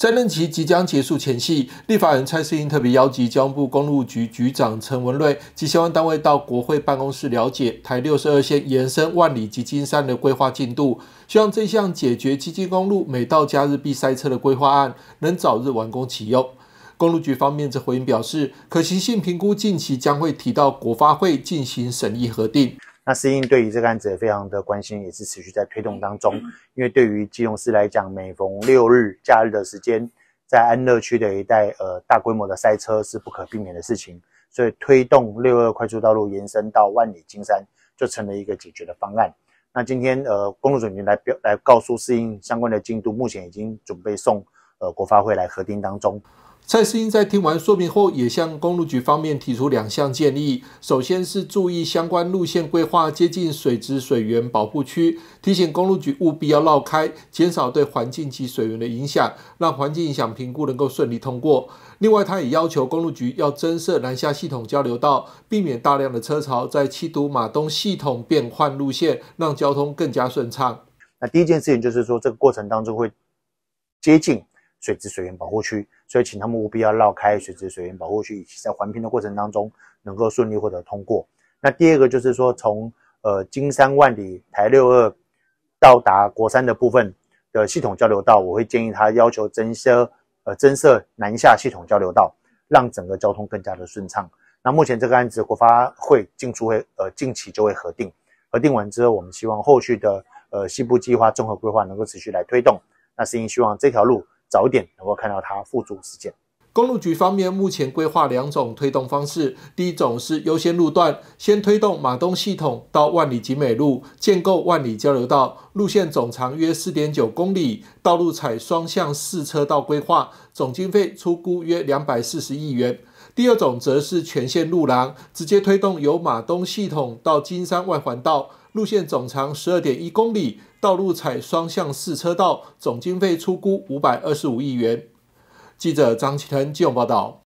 在任期即将结束前夕，立法人蔡适应特别邀集交通部公路局局长陈文瑞及相关单位到国会办公室了解台62线延伸万里及金山的规划进度，希望这项解决基金公路每到假日必塞车的规划案能早日完工启用。公路局方面则回应表示，可行性评估近期将会提到国发会进行审议核定。 那适应对于这个案子也非常的关心，也是持续在推动当中。因为对于基隆市来讲，每逢6日假日的时间，在安乐区的一带大规模的塞车是不可避免的事情，所以推动62快速道路延伸到万里金山就成了一个解决的方案。那今天公路总局来告诉适应相关的进度，目前已经准备送国发会来核定当中。 蔡适应在听完说明后，也向公路局方面提出2项建议。首先是注意相关路线规划接近水质水源保护区，提醒公路局务必要绕开，减少对环境及水源的影响，让环境影响评估能够顺利通过。另外，他也要求公路局要增设南下系统交流道，避免大量的车潮在七堵马东系统变换路线，让交通更加顺畅。 那第一件事情就是说，这个过程当中会接近水质水源保护区，所以请他们务必要绕开水质水源保护区，以及在环评的过程当中能够顺利获得通过。那第二个就是说，从金山万里台62到达国三的部分的系统交流道，我会建议他要求增设南下系统交流道，让整个交通更加的顺畅。那目前这个案子国发会近期就会核定，核定完之后，我们希望后续的西部计划综合规划能够持续来推动。那适应希望这条路早一点能够看到它付诸实践。 公路局方面目前规划2种推动方式，第一种是优先路段，先推动马东系统到万里景美路，建构万里交流道，路线总长约 4.9 公里，道路采双向4车道规划，总经费初估约240亿元。第二种则是全线路廊，直接推动由马东系统到金山外环道，路线总长 12.1 公里，道路采双向4车道，总经费初估525亿元。记者张启腾基隆报道。